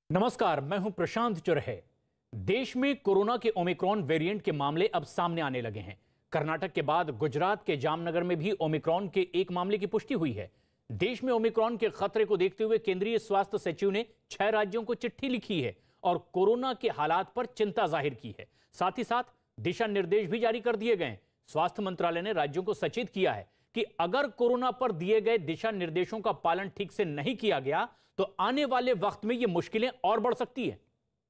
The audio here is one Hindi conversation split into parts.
नमस्कार, मैं हूं प्रशांत चुरहे। देश में कोरोना के ओमिक्रॉन वेरिएंट के मामले अब सामने आने लगे हैं। कर्नाटक के बाद गुजरात के जामनगर में भी ओमिक्रॉन के एक मामले की पुष्टि हुई है। देश में ओमिक्रॉन के खतरे को देखते हुए केंद्रीय स्वास्थ्य सचिव ने 6 राज्यों को चिट्ठी लिखी है और कोरोना के हालात पर चिंता जाहिर की है। साथ ही साथ दिशा निर्देश भी जारी कर दिए गए। स्वास्थ्य मंत्रालय ने राज्यों को सचेत किया है कि अगर कोरोना पर दिए गए दिशा निर्देशों का पालन ठीक से नहीं किया गया तो आने वाले वक्त में ये मुश्किलें और बढ़ सकती हैं।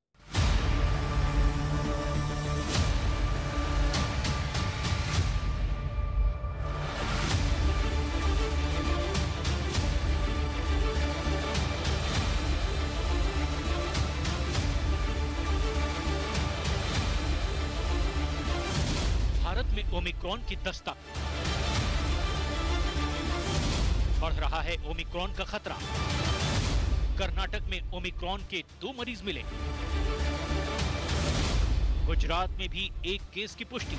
भारत में ओमिक्रॉन की दस्तक, बढ़ रहा है ओमिक्रॉन का खतरा। कर्नाटक में ओमिक्रॉन के 2 मरीज मिले। गुजरात में भी एक केस की पुष्टि।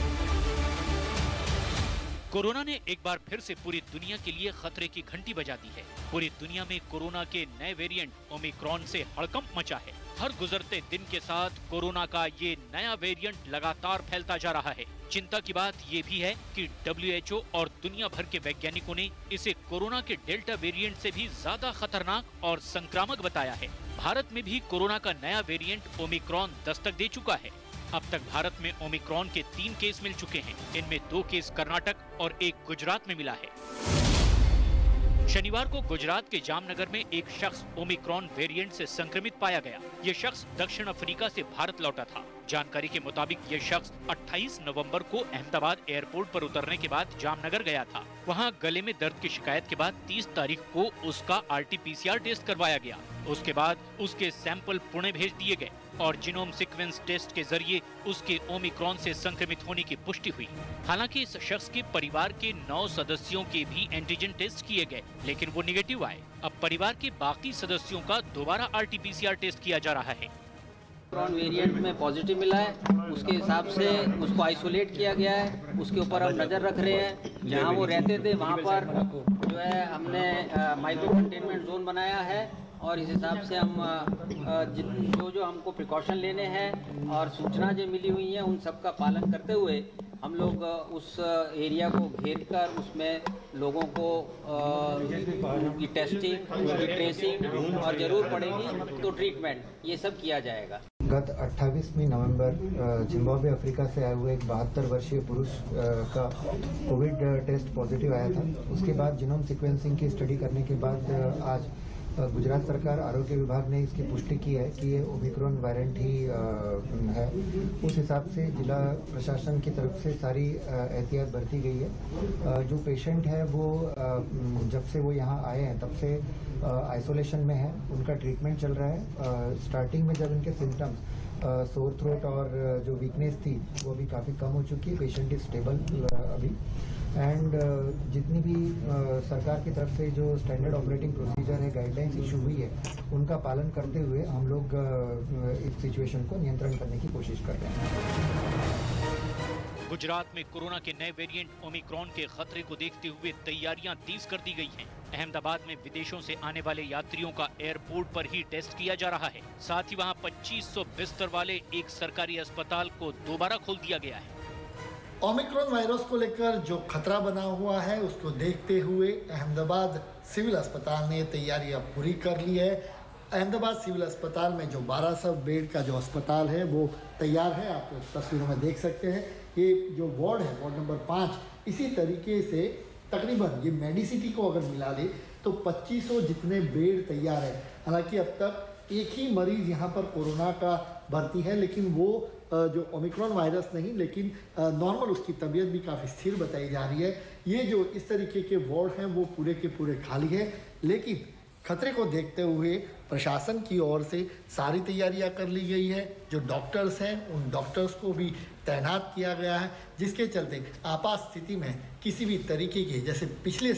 कोरोना ने एक बार फिर से पूरी दुनिया के लिए खतरे की घंटी बजा दी है। पूरी दुनिया में कोरोना के नए वेरिएंट ओमिक्रॉन से हड़कंप मचा है। हर गुजरते दिन के साथ कोरोना का ये नया वेरिएंट लगातार फैलता जा रहा है। चिंता की बात ये भी है कि WHO और दुनिया भर के वैज्ञानिकों ने इसे कोरोना के डेल्टा वेरिएंट से भी ज्यादा खतरनाक और संक्रामक बताया है। भारत में भी कोरोना का नया वेरिएंट ओमिक्रॉन दस्तक दे चुका है। अब तक भारत में ओमिक्रॉन के 3 केस मिल चुके हैं। इनमें 2 केस कर्नाटक और 1 गुजरात में मिला है। शनिवार को गुजरात के जामनगर में एक शख्स ओमिक्रॉन वेरिएंट से संक्रमित पाया गया। ये शख्स दक्षिण अफ्रीका से भारत लौटा था। जानकारी के मुताबिक ये शख्स 28 नवंबर को अहमदाबाद एयरपोर्ट पर उतरने के बाद जामनगर गया था। वहां गले में दर्द की शिकायत के बाद 30 तारीख को उसका RT-PCR टेस्ट करवाया गया। उसके बाद उसके सैंपल पुणे भेज दिए गए और जीनोम सीक्वेंस टेस्ट के जरिए उसके ओमिक्रॉन से संक्रमित होने की पुष्टि हुई। हालांकि इस शख्स के परिवार के 9 सदस्यों के भी एंटीजन टेस्ट किए गए, लेकिन वो निगेटिव आए। अब परिवार के बाकी सदस्यों का दोबारा RT-PCR टेस्ट किया जा रहा है। ओमिक्रॉन वेरिएंट में पॉजिटिव मिला है, उसके हिसाब से उसको आइसोलेट किया गया है। उसके ऊपर हम नज़र रख रहे हैं। जहां वो रहते थे वहां पर जो है हमने माइक्रो कंटेनमेंट जोन बनाया है और इस हिसाब से हम जो हमको प्रिकॉशन लेने हैं और सूचना जो मिली हुई है उन सब का पालन करते हुए हम लोग उस एरिया को घेर कर उसमें लोगों को उनकी टेस्टिंग, उनकी ट्रेसिंग और ज़रूर पड़ेगी तो ट्रीटमेंट, ये सब किया जाएगा। गत 28 नवंबर जिम्बाब्वे अफ्रीका से आए हुए एक 72 वर्षीय पुरुष का कोविड टेस्ट पॉजिटिव आया था। उसके बाद जीनोम सीक्वेंसिंग की स्टडी करने के बाद आज गुजरात सरकार आरोग्य विभाग ने इसकी पुष्टि की है कि ये ओमिक्रॉन वेरिएंट ही है। उस हिसाब से जिला प्रशासन की तरफ से सारी एहतियात बरती गई है। जो पेशेंट है वो जब से वो यहाँ आए हैं तब से आइसोलेशन में है, उनका ट्रीटमेंट चल रहा है। स्टार्टिंग में जब इनके सिम्टम्स सोर थ्रोट और जो वीकनेस थी वो भी काफ़ी कम हो चुकी है। पेशेंट इज स्टेबल अभी एंड जितनी भी सरकार की तरफ से जो स्टैंडर्ड ऑपरेटिंग प्रोसीजर है, गाइडलाइंस इशू हुई है, उनका पालन करते हुए हम लोग इस सिचुएशन को नियंत्रण करने की कोशिश कर रहे हैं। गुजरात में कोरोना के नए वेरिएंट ओमिक्रॉन के खतरे को देखते हुए तैयारियां तेज कर दी गई हैं। अहमदाबाद में विदेशों से आने वाले यात्रियों का एयरपोर्ट पर ही टेस्ट किया जा रहा है। साथ ही वहां 2500 बिस्तर वाले एक सरकारी अस्पताल को दोबारा खोल दिया गया है। ओमिक्रॉन वायरस को लेकर जो खतरा बना हुआ है उसको देखते हुए अहमदाबाद सिविल अस्पताल ने तैयारियां पूरी कर ली है। अहमदाबाद सिविल अस्पताल में जो 1200 बेड का जो अस्पताल है वो तैयार है। आप तस्वीरों में देख सकते हैं। ये जो वार्ड है, वार्ड नंबर 5, इसी तरीके से तकरीबन ये मेडिसिटी को अगर मिला ले तो 2500 जितने बेड तैयार है। हालांकि अब तक एक ही मरीज यहाँ पर कोरोना का भर्ती है, लेकिन वो जो ओमिक्रॉन वायरस नहीं, लेकिन नॉर्मल उसकी तबीयत भी काफ़ी स्थिर बताई जा रही है। ये जो इस तरीके के वार्ड हैं वो पूरे के पूरे खाली है, लेकिन खतरे को देखते हुए प्रशासन की ओर से सारी तैयारियां कर ली गई है। जो डॉक्टर्स हैं उन डॉक्टर्स को भी तैनात किया गया है, जिसके चलते आपात स्थिति में किसी भी तरीके की, जैसे पिछले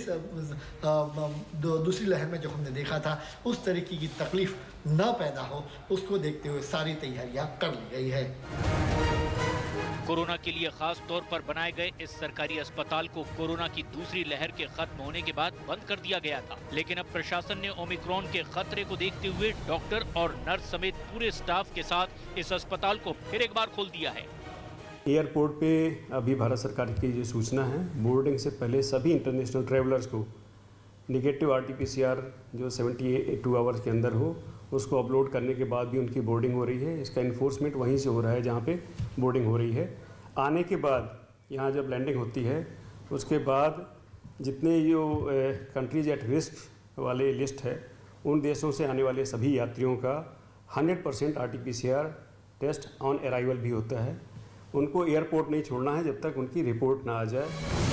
दूसरी लहर में जो हमने देखा था, उस तरीके की तकलीफ न पैदा हो, उसको देखते हुए सारी तैयारियां कर ली गई है। कोरोना के लिए खास तौर पर बनाए गए इस सरकारी अस्पताल को कोरोना की दूसरी लहर के खत्म होने के बाद बंद कर दिया गया था, लेकिन अब प्रशासन ने ओमिक्रॉन के खतरे को देखते हुए डॉक्टर और नर्स समेत पूरे स्टाफ के साथ इस अस्पताल को फिर एक बार खोल दिया है। एयरपोर्ट पे अभी भारत सरकार की जो सूचना है, बोर्डिंग से पहले सभी इंटरनेशनल ट्रैवलर्स को निगेटिव RT-PCR जो 72 आवर्स के अंदर हो, उसको अपलोड करने के बाद भी उनकी बोर्डिंग हो रही है। इसका इन्फोर्समेंट वहीं से हो रहा है जहाँ पे बोर्डिंग हो रही है। आने के बाद यहाँ जब लैंडिंग होती है, उसके बाद जितने जो कंट्रीज एट रिस्क वाले लिस्ट है, उन देशों से आने वाले सभी यात्रियों का 100% RT-PCR टेस्ट ऑन अराइवल भी होता है। उनको एयरपोर्ट नहीं छोड़ना है जब तक उनकी रिपोर्ट ना आ जाए।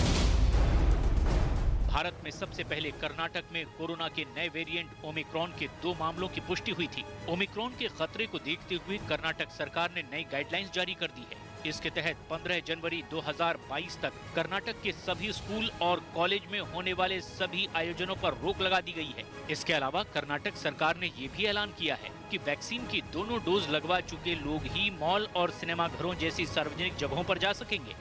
भारत में सबसे पहले कर्नाटक में कोरोना के नए वेरिएंट ओमिक्रॉन के 2 मामलों की पुष्टि हुई थी। ओमिक्रॉन के खतरे को देखते हुए कर्नाटक सरकार ने नई गाइडलाइंस जारी कर दी है। इसके तहत 15 जनवरी 2022 तक कर्नाटक के सभी स्कूल और कॉलेज में होने वाले सभी आयोजनों पर रोक लगा दी गई है। इसके अलावा कर्नाटक सरकार ने ये भी ऐलान किया है कि वैक्सीन की दोनों डोज लगवा चुके लोग ही मॉल और सिनेमा घरों जैसी सार्वजनिक जगहों पर जा सकेंगे।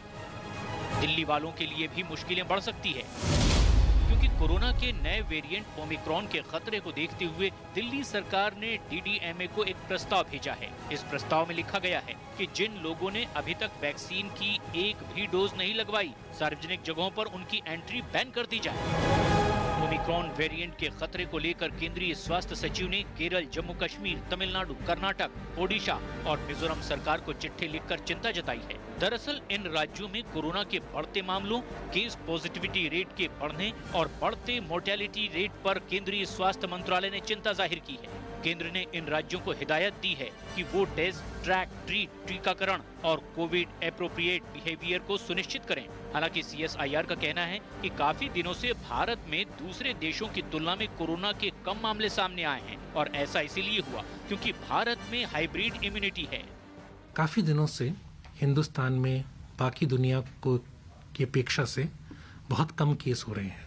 दिल्ली वालों के लिए भी मुश्किलें बढ़ सकती है, क्योंकि कोरोना के नए वेरिएंट ओमिक्रॉन के खतरे को देखते हुए दिल्ली सरकार ने DDMA को एक प्रस्ताव भेजा है। इस प्रस्ताव में लिखा गया है कि जिन लोगों ने अभी तक वैक्सीन की एक भी डोज नहीं लगवाई, सार्वजनिक जगहों पर उनकी एंट्री बैन कर दी जाए। ओमिक्रॉन वेरिएंट के खतरे को लेकर केंद्रीय स्वास्थ्य सचिव ने केरल, जम्मू कश्मीर, तमिलनाडु, कर्नाटक, ओडिशा और मिजोरम सरकार को चिट्ठी लिखकर चिंता जताई है। दरअसल इन राज्यों में कोरोना के बढ़ते मामलों, केस पॉजिटिविटी रेट के बढ़ने और बढ़ते मोर्टेलिटी रेट पर केंद्रीय स्वास्थ्य मंत्रालय ने चिंता जाहिर की है। केंद्र ने इन राज्यों को हिदायत दी है कि वो टेस्ट, ट्रैक, ट्रीट, टीकाकरण और कोविड एप्रोप्रिएट बिहेवियर को सुनिश्चित करें। हालांकि CSIR का कहना है कि काफी दिनों से भारत में दूसरे देशों की तुलना में कोरोना के कम मामले सामने आए हैं, और ऐसा इसीलिए हुआ क्योंकि भारत में हाइब्रिड इम्यूनिटी है। काफी दिनों से हिंदुस्तान में बाकी दुनिया को की अपेक्षा से बहुत कम केस हो रहे हैं।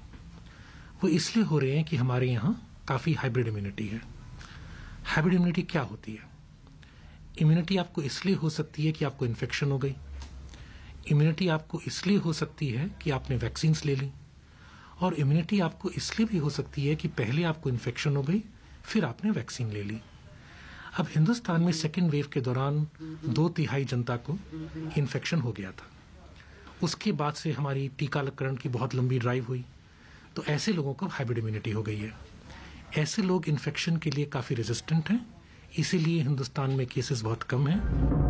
वो इसलिए हो रहे हैं कि हमारे यहाँ काफी हाइब्रिड इम्यूनिटी है। हाइब्रिड इम्यूनिटी क्या होती है? इम्यूनिटी आपको इसलिए हो सकती है कि आपको इन्फेक्शन हो गई। इम्यूनिटी आपको इसलिए हो सकती है कि आपने वैक्सीन्स ले ली, और इम्यूनिटी आपको इसलिए भी हो सकती है कि पहले आपको इन्फेक्शन हो गई, फिर आपने वैक्सीन ले ली। अब हिंदुस्तान में सेकेंड वेव के दौरान 2/3 जनता को इन्फेक्शन हो गया था। उसके बाद से हमारी टीकाकरण की बहुत लंबी ड्राइव हुई, तो ऐसे लोगों को हाइब्रिड इम्यूनिटी हो गई है। ऐसे लोग इन्फेक्शन के लिए काफ़ी रेजिस्टेंट हैं, इसीलिए हिंदुस्तान में केसेस बहुत कम हैं।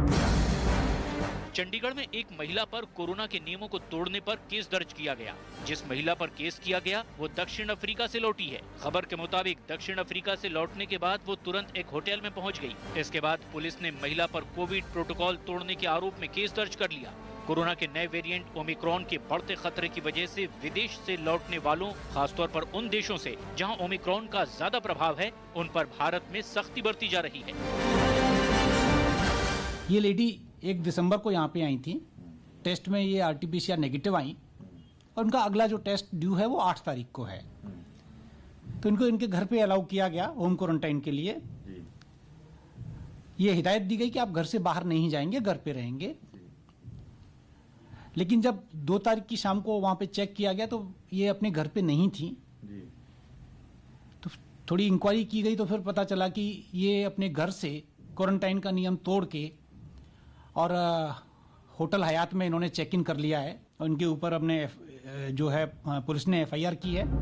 चंडीगढ़ में एक महिला पर कोरोना के नियमों को तोड़ने पर केस दर्ज किया गया। जिस महिला पर केस किया गया वो दक्षिण अफ्रीका से लौटी है। खबर के मुताबिक दक्षिण अफ्रीका से लौटने के बाद वो तुरंत एक होटल में पहुंच गई। इसके बाद पुलिस ने महिला पर कोविड प्रोटोकॉल तोड़ने के आरोप में केस दर्ज कर लिया। कोरोना के नए वेरिएंट ओमिक्रॉन के बढ़ते खतरे की वजह से विदेश से लौटने वालों, खासतौर पर उन देशों से जहां ओमिक्रॉन का ज्यादा प्रभाव है, उन पर भारत में सख्ती बरती जा रही है। ये लेडी 1 दिसंबर को यहाँ पे आई थी। टेस्ट में ये RT-PCR नेगेटिव आई, और उनका अगला जो टेस्ट ड्यू है वो 8 तारीख को है। तो इनको इनके घर पे अलाउ किया गया होम क्वारंटाइन के लिए। ये हिदायत दी गई कि आप घर से बाहर नहीं जाएंगे, घर पे रहेंगे। लेकिन जब 2 तारीख की शाम को वहां पे चेक किया गया तो ये अपने घर पे नहीं थी। तो थोड़ी इंक्वायरी की गई तो फिर पता चला कि ये अपने घर से क्वारंटाइन का नियम तोड़ के और होटल हयात में इन्होंने चेक इन कर लिया है, और इनके ऊपर अपने जो है पुलिस ने FIR की है।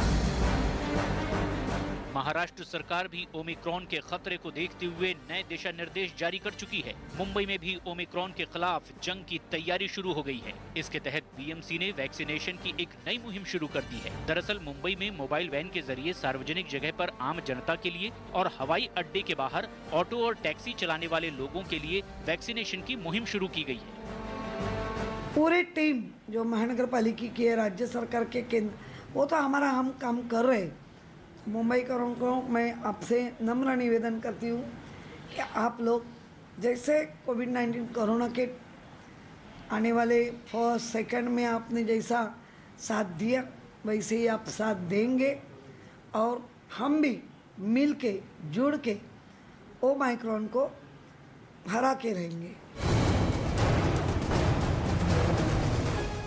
महाराष्ट्र सरकार भी ओमिक्रॉन के खतरे को देखते हुए नए दिशा निर्देश जारी कर चुकी है। मुंबई में भी ओमिक्रॉन के खिलाफ जंग की तैयारी शुरू हो गई है। इसके तहत BMC ने वैक्सीनेशन की एक नई मुहिम शुरू कर दी है। दरअसल मुंबई में मोबाइल वैन के जरिए सार्वजनिक जगह पर आम जनता के लिए और हवाई अड्डे के बाहर ऑटो और टैक्सी चलाने वाले लोगों के लिए वैक्सीनेशन की मुहिम शुरू की गई है। पूरी टीम जो महानगर पालिका की है, राज्य सरकार के केंद्र, वो तो हमारा हम काम कर रहे हैं। मुंबईकरों को मैं आपसे नम्र निवेदन करती हूँ कि आप लोग जैसे कोविड-19 कोरोना के आने वाले फर्स्ट सेकंड में आपने जैसा साथ दिया, वैसे ही आप साथ देंगे, और हम भी मिल के जुड़ के ओमिक्रॉन को हरा के रहेंगे।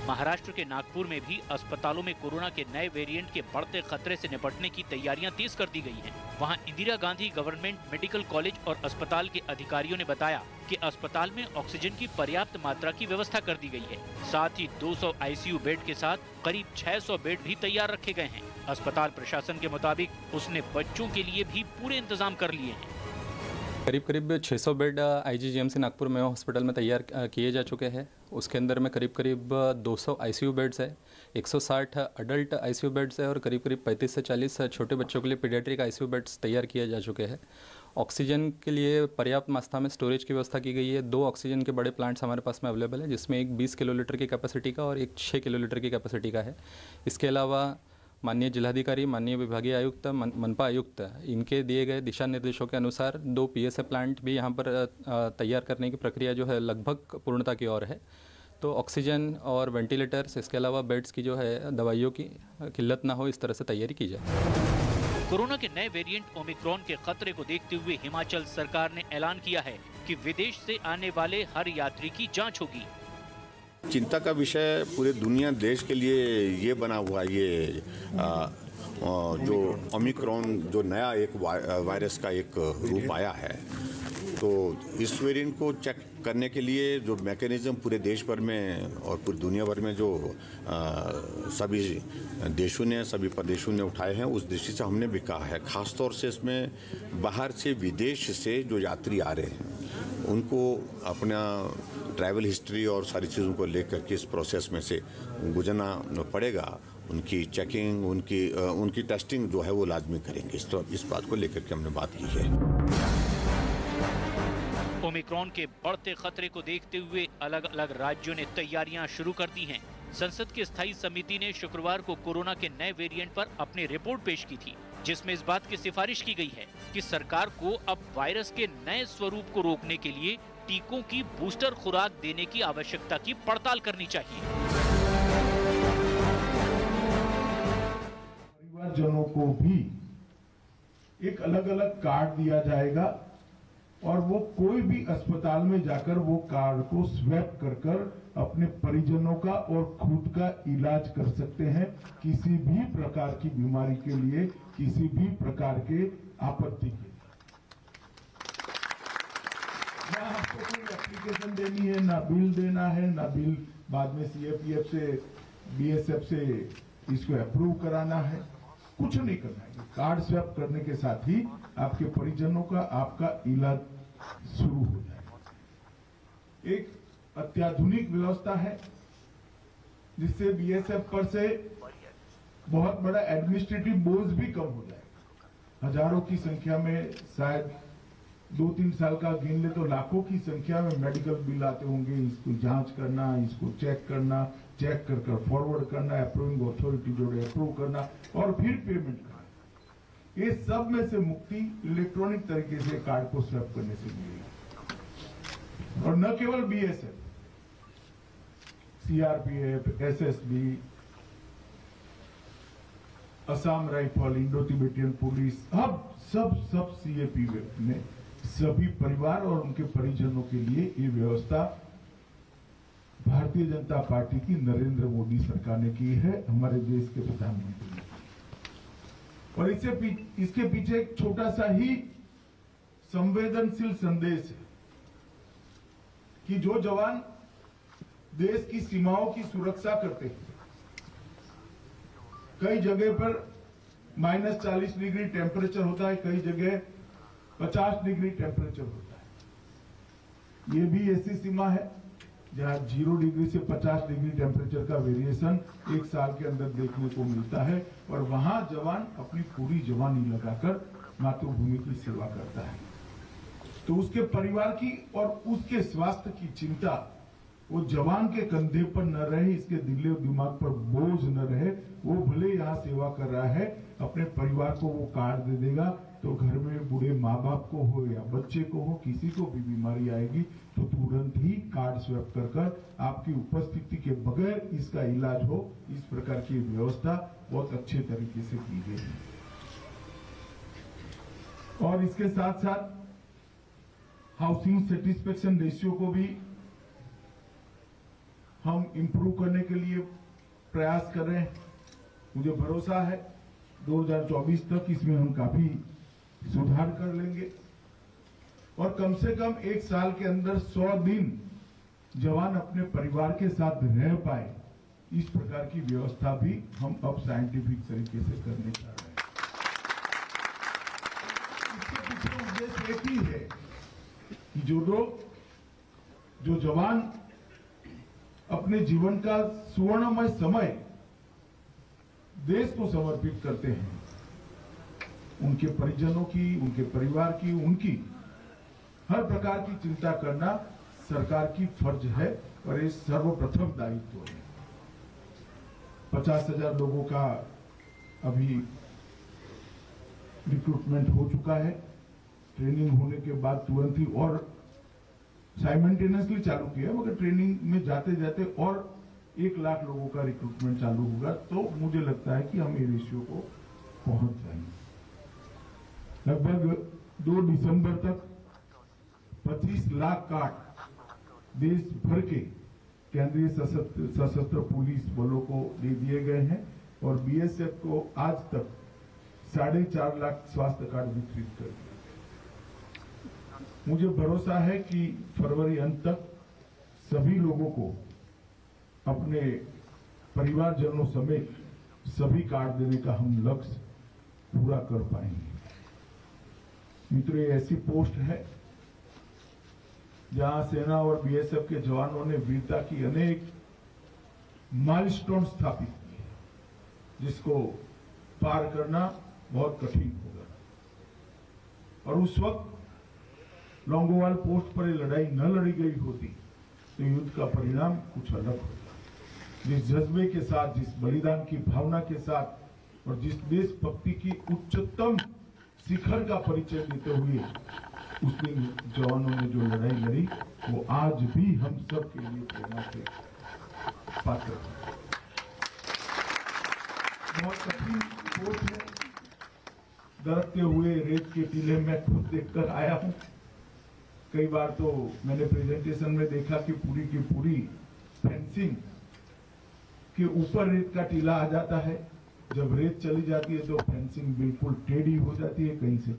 महाराष्ट्र के नागपुर में भी अस्पतालों में कोरोना के नए वेरिएंट के बढ़ते खतरे से निपटने की तैयारियां तेज कर दी गई हैं। वहां Indira Gandhi government medical college और अस्पताल के अधिकारियों ने बताया कि अस्पताल में ऑक्सीजन की पर्याप्त मात्रा की व्यवस्था कर दी गई है। साथ ही 200 आईसीयू बेड के साथ करीब 600 बेड भी तैयार रखे गए हैं। अस्पताल प्रशासन के मुताबिक उसने बच्चों के लिए भी पूरे इंतजाम कर लिए हैं। करीब 600 बेड आईजीजीएमसी नागपुर में हॉस्पिटल में तैयार किए जा चुके हैं। उसके अंदर में करीब 200 आईसीयू बेड्स है, 160 अडल्ट आईसीयू बेड्स है और करीब 35 से 40 छोटे बच्चों के लिए पीडियाट्रिक आईसीयू बेड्स तैयार किए जा चुके हैं। ऑक्सीजन के लिए पर्याप्त मात्रा में स्टोरेज की व्यवस्था की गई है। 2 ऑक्सीजन के बड़े प्लांट्स हमारे पास में अवेलेबल है, जिसमें एक 20 किलोलीटर की कैपेसिटी का और एक 6 किलोलीटर की कैपेसिटी का है। इसके अलावा माननीय जिलाधिकारी, माननीय विभागीय आयुक्त, मनपा आयुक्त, इनके दिए गए दिशा निर्देशों के अनुसार 2 पीएसए प्लांट भी यहाँ पर तैयार करने की प्रक्रिया जो है लगभग पूर्णता की ओर है। तो ऑक्सीजन और वेंटिलेटर्स, इसके अलावा बेड्स की जो है दवाइयों की किल्लत ना हो, इस तरह से तैयारी की जाए। कोरोना के नए वेरिएंट ओमिक्रॉन के खतरे को देखते हुए हिमाचल सरकार ने ऐलान किया है कि विदेश से आने वाले हर यात्री की जांच होगी। चिंता का विषय पूरे दुनिया देश के लिए ये बना हुआ ये जो ओमिक्रॉन जो नया एक वायरस का एक रूप आया है, तो इस वेरिएंट को चेक करने के लिए जो मैकेनिज्म पूरे देश भर में और पूरी दुनिया भर में जो सभी देशों ने, सभी प्रदेशों ने उठाए हैं, उस दृष्टि से हमने भी कहा है, खासतौर से इसमें बाहर से, विदेश से जो यात्री आ रहे हैं उनको अपना ट्रैवल हिस्ट्री और सारी चीज़ों को लेकर के इस प्रोसेस में से गुजरना पड़ेगा। उनकी चेकिंग, उनकी टेस्टिंग जो है वो लाजमी करेंगे। इस बात को लेकर के हमने बात की है। ओमिक्रॉन के बढ़ते खतरे को देखते हुए अलग अलग राज्यों ने तैयारियां शुरू कर दी हैं। संसद की स्थायी समिति ने शुक्रवार को कोरोना के नए वेरिएंट पर अपनी रिपोर्ट पेश की थी, जिसमें इस बात की सिफारिश की गई है कि सरकार को अब वायरस के नए स्वरूप को रोकने के लिए टीकों की बूस्टर खुराक देने की आवश्यकता की पड़ताल करनी चाहिए। परिवारजनों को भी एक अलग अलग कार्ड दिया जाएगा और वो कोई भी अस्पताल में जाकर वो कार्ड को स्वैप कर अपने परिजनों का और खुद का इलाज कर सकते हैं, किसी भी प्रकार की बीमारी के लिए, किसी भी प्रकार के आपत्ति के। ना आपको कोई एप्लीकेशन देनी है, ना बिल देना है, ना बिल बाद में सीएपीएफ से, बीएसएफ से इसको अप्रूव कराना है, कुछ नहीं करना है। कार्ड स्वैप करने के साथ ही आपके परिजनों का, आपका इलाज शुरू हो जाएगा। एक अत्याधुनिक व्यवस्था है जिससे बीएसएफ पर से बहुत बड़ा एडमिनिस्ट्रेटिव बोझ भी कम हो जाएगा। हजारों की संख्या में, शायद 2-3 साल का गिन ले तो लाखों की संख्या में मेडिकल बिल आते होंगे। इसको जांच करना, इसको चेक करना, चेक कर फॉरवर्ड करना, अप्रूविंग अथॉरिटी जोड़े अप्रूव करना और फिर पेमेंट करना। ये सब में से मुक्ति इलेक्ट्रॉनिक तरीके से कार्ड को स्वैप करने से मिलेगी। और न केवल BSF, CRPF, SSB, Assam rifle, Indo Tibetan police, अब सब सीएपी ने सभी परिवार और उनके परिजनों के लिए ये व्यवस्था भारतीय जनता पार्टी की नरेंद्र मोदी सरकार ने की है, हमारे देश के प्रधानमंत्री ने। और इसके पीछे एक छोटा सा ही संवेदनशील संदेश है कि जो जवान देश की सीमाओं की सुरक्षा करते हैं, कई जगह पर -40 डिग्री टेम्परेचर होता है, कई जगह 50 डिग्री टेम्परेचर होता है। ये भी ऐसी सीमा है जहां 0 डिग्री से 50 डिग्री टेम्परेचर का वेरिएशन एक साल के अंदर देखने को मिलता है और वहां जवान अपनी पूरी जवानी लगाकर मातृभूमि की सेवा करता है। तो उसके परिवार की और उसके स्वास्थ्य की चिंता वो जवान के कंधे पर न रहे, इसके दिल और दिमाग पर बोझ न रहे। वो भले यहाँ सेवा कर रहा है, अपने परिवार को वो कार्ड दे देगा तो घर में बूढ़े माँ बाप को हो या बच्चे को हो, किसी को भी बीमारी आएगी तो तुरंत ही कार्ड स्वैप कर आपकी उपस्थिति के बगैर इसका इलाज हो। इस प्रकार की व्यवस्था बहुत अच्छे तरीके से की गई है। और इसके साथ साथ हाउसिंग सेटिस्फेक्शन रेशियो को भी हम इम्प्रूव करने के लिए प्रयास कर रहे हैं। मुझे भरोसा है 2024 तक इसमें हम काफी सुधार कर लेंगे और कम से कम एक साल के अंदर 100 दिन जवान अपने परिवार के साथ रह पाए, इस प्रकार की व्यवस्था भी हम अब साइंटिफिक तरीके से करने जा रहे हैं। इसके पीछे उद्देश्य एक ही है कि जो जवान अपने जीवन का सुवर्णमय समय देश को समर्पित करते हैं, उनके परिजनों की, उनके परिवार की, उनकी हर प्रकार की चिंता करना सरकार की फर्ज है और ये सर्वप्रथम दायित्व है। 50,000 लोगों का अभी रिक्रूटमेंट हो चुका है। ट्रेनिंग होने के बाद तुरंत ही और साइमल्टेनियसली चालू किया, मगर ट्रेनिंग में जाते जाते और 1 लाख लोगों का रिक्रूटमेंट चालू होगा, तो मुझे लगता है कि हम ये रेशियो को पहुंच जाएंगे। लगभग 2 दिसंबर तक 25 लाख कार्ड देश भर के केंद्रीय सशस्त्र पुलिस बलों को दे दिए गए हैं और बीएसएफ को आज तक 4.5 लाख स्वास्थ्य कार्ड वितरित कर दिए। मुझे भरोसा है कि फरवरी अंत तक सभी लोगों को अपने परिवारजनों समेत सभी कार्ड देने का हम लक्ष्य पूरा कर पाएंगे। मित्रों, ये ऐसी पोस्ट है जहां सेना और बीएसएफ के जवानों ने वीरता की अनेक माइलस्टोन स्थापित किए, जिसको पार करना बहुत कठिन होगा। और उस वक्त लौंगोवाल पोस्ट पर ये लड़ाई न लड़ी गई होती तो युद्ध का परिणाम कुछ अलग होता। जिस जज्बे के साथ, जिस बलिदान की भावना के साथ और जिस देशभक्ति की उच्चतम शिखर का परिचय देते हुए उस दिन जवानों ने जो लड़ाई लड़ी, वो आज भी हम सब के लिए प्रेरणा के पात्र है। बहुत कठिन पोस्ट है। दरकते हुए रेत के टीले में खुद देखकर आया हूं। कई बार तो मैंने प्रेजेंटेशन में देखा कि पूरी की पूरी फेंसिंग के ऊपर रेत का टीला आ जाता है। जब रेत चली जाती है तो फेंसिंग बिल्कुल टेढ़ी हो जाती है, कहीं से